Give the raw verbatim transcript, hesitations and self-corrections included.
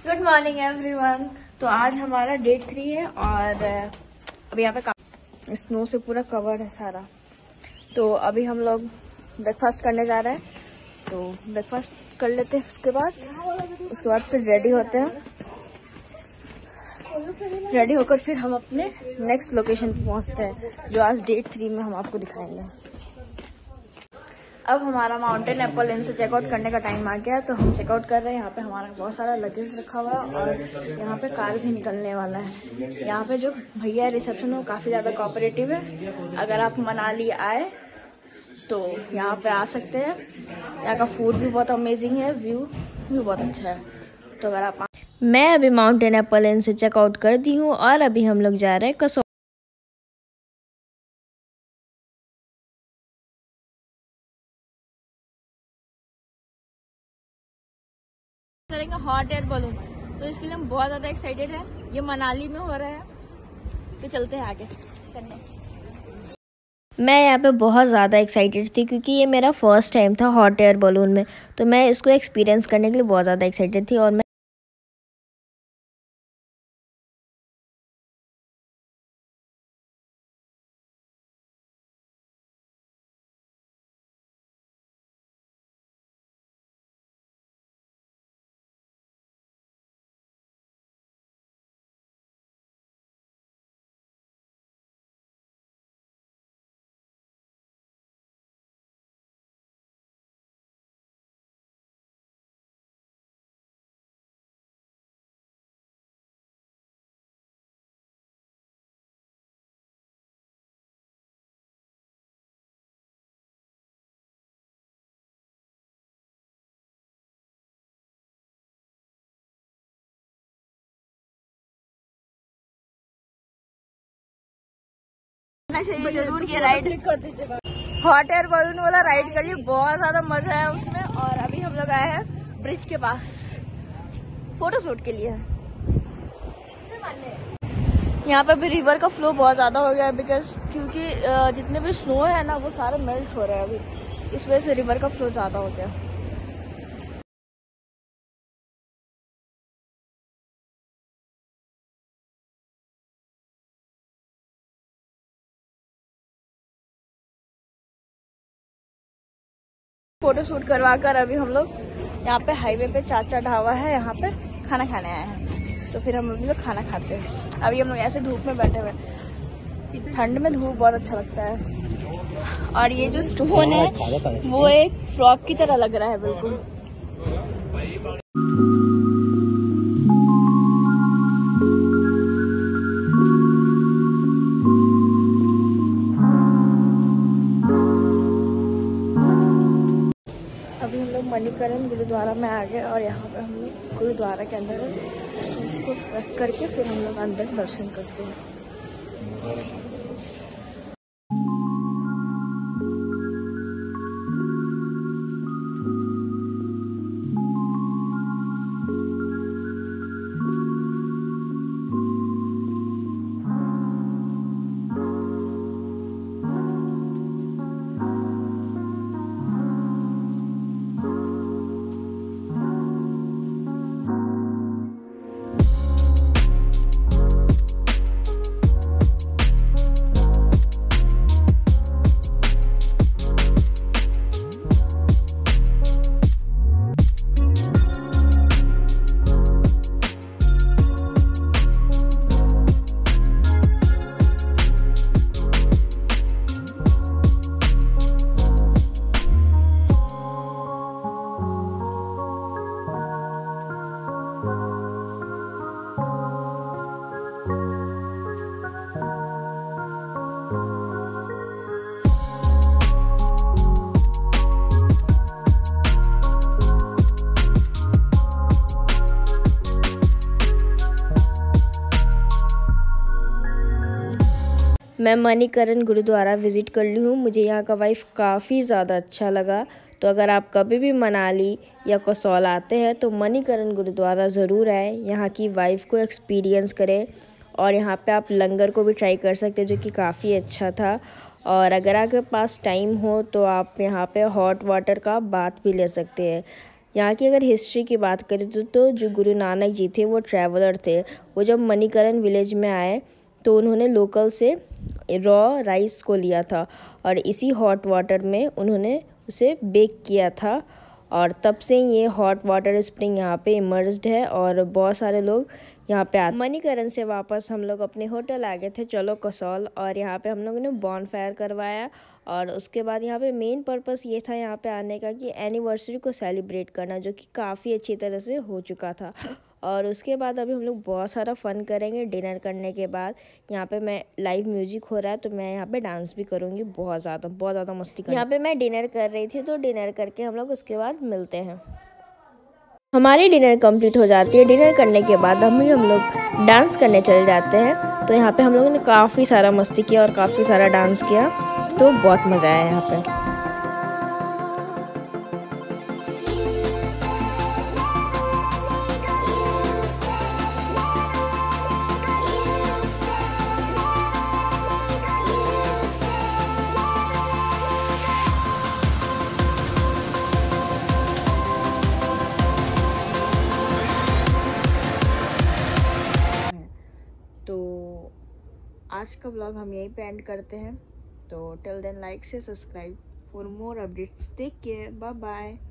Good morning everyone. तो आज हमारा डे थ्री है और अभी यहाँ पे स्नो से पूरा कवर है सारा। तो अभी हम लोग ब्रेकफास्ट करने जा रहे हैं, तो ब्रेकफास्ट कर लेते हैं। उसके बाद उसके बाद फिर रेडी होते हैं। रेडी होकर फिर हम अपने नेक्स्ट लोकेशन पे पहुँचते हैं, जो आज डे थ्री में हम आपको दिखाएंगे। अब हमारा माउंटेन एप्पल इन से चेकआउट करने का टाइम आ गया, तो हम चेकआउट कर रहे हैं। यहाँ पे हमारा बहुत सारा लगेज रखा हुआ है और यहाँ पे कार भी निकलने वाला है। यहाँ पे जो भैया रिसेप्शन है वो काफ़ी ज़्यादा कोऑपरेटिव है। अगर आप मनाली आए तो यहाँ पे आ सकते हैं। यहाँ का फूड भी बहुत अमेजिंग है, व्यू भी बहुत अच्छा है। तो अगर आप मैं अभी माउंटेन एप्पल इन से चेकआउट कर दी हूँ और अभी हम लोग जा रहे हैं कसौल। करेंगे हॉट एयर बलून, तो इसके लिए हम बहुत ज़्यादा एक्साइटेड हैं। ये मनाली में हो रहा है, तो चलते हैं आगे करने। मैं यहाँ पे बहुत ज़्यादा एक्साइटेड थी क्योंकि ये मेरा फर्स्ट टाइम था हॉट एयर बलून में, तो मैं इसको एक्सपीरियंस करने के लिए बहुत ज़्यादा एक्साइटेड थी। और मैं चाहिए जरूर ये राइड हॉट एयर बलून वाला राइड कर लिए, बहुत ज्यादा मजा है उसमें। और अभी हम लोग आए हैं ब्रिज के पास फोटो शूट के लिए। यहाँ पे भी रिवर का फ्लो बहुत ज्यादा हो गया है, बिकॉज क्योंकि जितने भी स्नो है ना वो सारे मेल्ट हो रहे हैं अभी, इस वजह से रिवर का फ्लो ज्यादा हो गया। फोटो शूट करवा कर अभी हम लोग यहाँ पे हाईवे पे चाचा ढाबा है, यहाँ पे खाना खाने आए हैं। तो फिर हम लोग खाना खाते हैं। अभी हम लोग ऐसे धूप में बैठे हुए, ठंड में धूप बहुत अच्छा लगता है। और ये जो स्टोन है वो एक फ्रॉक की तरह लग रहा है बिल्कुल। अभी हम लोग मणिकरण गुरुद्वारा में आ गए और यहाँ पे हम लोग गुरुद्वारा के अंदर शूज को रख करके फिर हम लोग अंदर दर्शन करते हैं। मैं मणिकरण गुरुद्वारा विज़िट कर ली हूँ। मुझे यहाँ का वाइफ काफ़ी ज़्यादा अच्छा लगा। तो अगर आप कभी भी मनाली या कसौल आते हैं तो मणिकरण गुरुद्वारा ज़रूर आए, यहाँ की वाइफ को एक्सपीरियंस करें। और यहाँ पे आप लंगर को भी ट्राई कर सकते हैं, जो कि काफ़ी अच्छा था। और अगर आपके पास टाइम हो तो आप यहाँ पे हॉट वाटर का बाथ भी ले सकते हैं। यहाँ की अगर हिस्ट्री की बात करें तो, तो जो गुरु नानक जी थे वो ट्रैवलर थे। वो जब मणिकरण विलेज में आए तो उन्होंने लोकल से रॉ राइस को लिया था और इसी हॉट वाटर में उन्होंने उसे बेक किया था और तब से ये हॉट वाटर स्प्रिंग यहाँ पे इमर्ज्ड है और बहुत सारे लोग यहाँ पे आते। मणिकरण से वापस हम लोग अपने होटल आ गए थे चलो कसौल और यहाँ पे हम लोगों ने बॉन फायर करवाया और उसके बाद यहाँ पे मेन पर्पस ये था यहाँ पे आने का कि एनिवर्सरी को सेलिब्रेट करना, जो कि काफ़ी अच्छी तरह से हो चुका था। और उसके बाद अभी हम लोग बहुत सारा फ़न करेंगे डिनर करने के बाद। यहाँ पे मैं लाइव म्यूजिक हो रहा है तो मैं यहाँ पे डांस भी करूँगी, बहुत ज़्यादा बहुत ज़्यादा मस्ती कर। यहाँ पे मैं डिनर कर रही थी तो डिनर करके हम लोग उसके बाद मिलते हैं। हमारी डिनर कंप्लीट हो जाती है। डिनर करने के बाद हम ही हम लोग डांस करने चले जाते हैं। तो यहाँ पे हम लोगों ने काफ़ी सारा मस्ती किया और काफ़ी सारा डांस किया, तो बहुत मज़ा आया यहाँ पे। तो आज का व्लॉग हम यहीं पे एंड करते हैं। तो टिल देन लाइक से subscribe for more updates. Take care, bye bye.